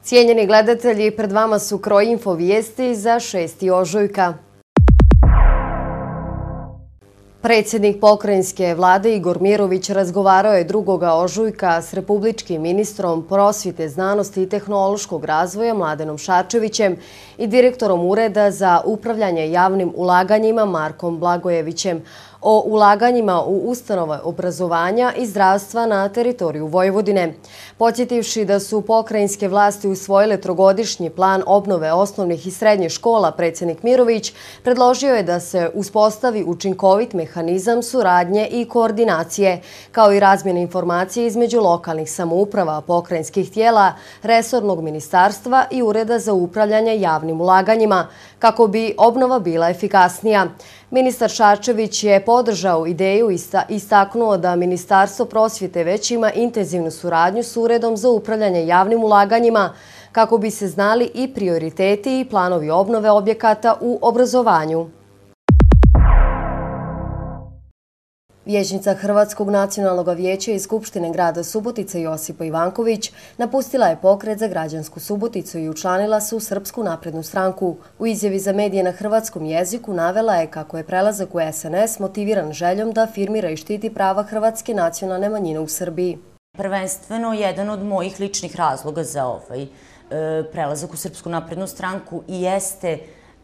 Cijenjeni gledatelji, pred vama su kroj info vijesti za 6. ožujka. Predsjednik pokrajinske vlade Igor Mirović razgovarao je 2. ožujka s republičkim ministrom prosvjete, znanosti i tehnološkog razvoja Mladenom Šarčevićem i direktorom Ureda za upravljanje javnim ulaganjima Markom Blagojevićem o ulaganjima u ustanove obrazovanja i zdravstva na teritoriju Vojvodine. Podsjetivši da su pokrajinske vlasti usvojile trogodišnji plan obnove osnovnih i srednjih škola, predsjednik Mirović predložio je da se uspostavi učinkovit mehanizam suradnje i koordinacije, kao i razmjene informacije između lokalnih samouprava, pokrajinskih tijela, resornog ministarstva i Ureda za upravljanje javnim ulaganjima, kako bi obnova bila efikasnija. Ministar Šarčević je podržao ideju i istaknuo da Ministarstvo prosvjete već ima intenzivnu suradnju s Uredom za upravljanje javnim ulaganjima kako bi se znali i prioriteti i planovi obnove objekata u obrazovanju. Vijećnica Hrvatskog nacionalnog vijeća i Skupštine grada Subotice Josipa Ivanković napustila je Pokret za građansku Suboticu i učlanila se u Srpsku naprednu stranku. U izjavi za medije na hrvatskom jeziku navela je kako je prelazak u SNS motiviran željom da afirmira i štiti prava hrvatske nacionalne manjine u Srbiji. Prvenstveno, jedan od mojih ličnih razloga za ovaj prelazak u Srpsku naprednu stranku i jeste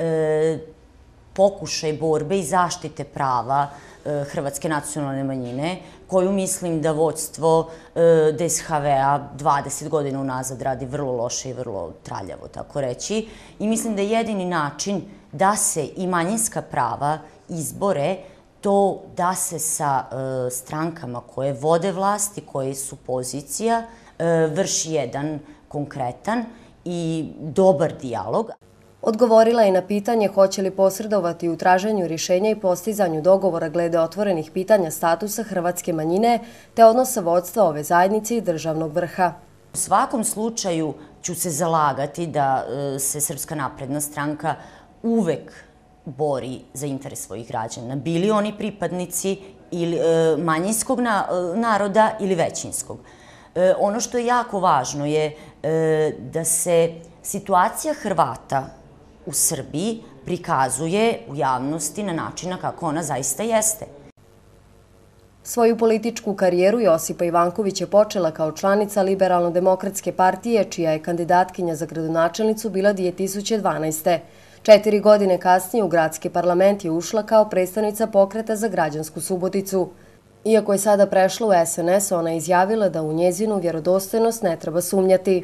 pokušaj borbe i zaštite prava hrvatske nacionalne manjine, koju mislim da vođstvo DSHV-a 20 godina unazad radi vrlo loše i vrlo traljavo, tako reći. I mislim da je jedini način da se i manjinska prava izbore to da se sa strankama koje vode vlasti, koje su pozicija, vrši jedan konkretan i dobar dijalog. Odgovorila je na pitanje hoće li posredovati u traženju rješenja i postizanju dogovora glede otvorenih pitanja statusa hrvatske manjine te odnosa vodstva ove zajednice i državnog vrha. U svakom slučaju ću se zalagati da se Srpska napredna stranka uvek bori za interes svojih građana, bili oni pripadnici manjinskog naroda ili većinskog. Ono što je jako važno je da se situacija Hrvata u Srbiji prikazuje u javnosti na način kako ona zaista jeste. Svoju političku karijeru Josipa Ivanković je počela kao članica Liberalno-demokratske partije, čija je kandidatkinja za gradonačelnicu bila 2012. 4 godine kasnije u gradski parlament je ušla kao predstavnica Pokreta za građansku Suboticu. Iako je sada prešla u SNS, ona je izjavila da u njezinu vjerodostojnost ne treba sumnjati.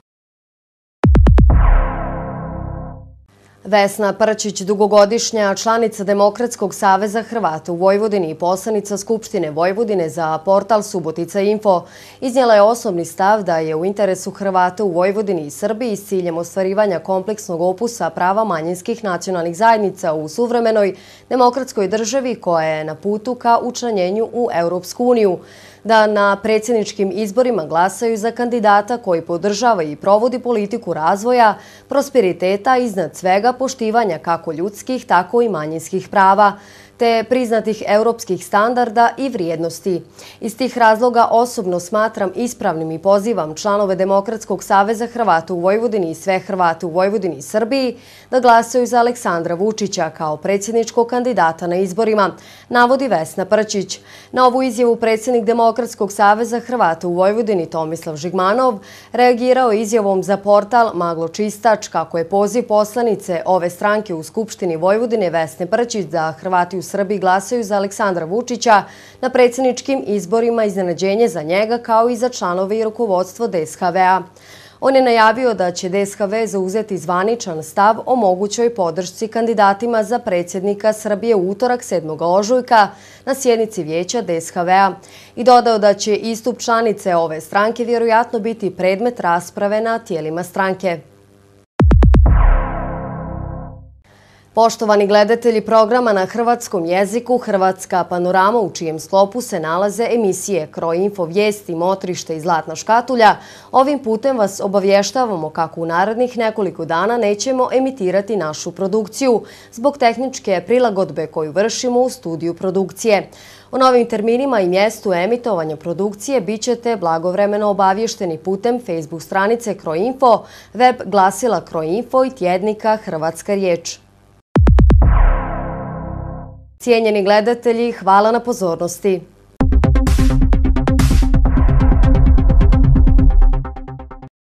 Vesna Prčić, dugogodišnja članica Demokratskog saveza Hrvata u Vojvodini i poslanica Skupštine Vojvodine za portal Subotica Info, iznijela je osobni stav da je u interesu Hrvata u Vojvodini i Srbiji s ciljem ostvarivanja kompleksnog opusa prava manjinskih nacionalnih zajednica u suvremenoj demokratskoj državi koja je na putu ka učlanjenju u Europsku uniju, da na predsjedničkim izborima glasaju za kandidata koji podržava i provodi politiku razvoja, prosperiteta iznad svega poštivanja kako ljudskih, tako i manjinskih prava, te priznatih europskih standarda i vrijednosti. Iz tih razloga osobno smatram ispravnim i pozivam članove Demokratskog saveza Hrvata u Vojvodini i sve Hrvate u Vojvodini i Srbiji da glasaju za Aleksandra Vučića kao predsjedničkog kandidata na izborima, navodi Vesna Prčić. Na ovu izjavu predsjednik Demokratskog saveza Hrvata u Vojvodini Tomislav Žigmanov reagirao izjavom za portal Maglo Čistač kako je poziv poslanice ove stranke u Skupštini Vojvodine Vesne Prčić da Hrvati u Srbiji glasaju za Aleksandra Vučića na predsjedničkim izborima iznenađenje za njega kao i za članove i rukovodstvo DSHV-a. On je najavio da će DSHV zauzeti zvaničan stav o mogućoj podršci kandidatima za predsjednika Srbije u utorak 7. ožujka na sjednici vijeća DSHV-a i dodao da će istup članice ove stranke vjerojatno biti predmet rasprave na tijelima stranke. Poštovani gledatelji programa na hrvatskom jeziku, Hrvatska panorama u čijem sklopu se nalaze emisije Kroinfo, Vijesti, Motrište i Zlatna škatulja, ovim putem vas obavještavamo kako u narednih nekoliko dana nećemo emitirati našu produkciju zbog tehničke prilagodbe koju vršimo u studiju produkcije. O novim terminima i mjestu emitovanja produkcije bit ćete blagovremeno obavješteni putem Facebook stranice Kroinfo, web glasila Kroinfo i tjednika Hrvatska riječ. Cijenjeni gledatelji, hvala na pozornosti.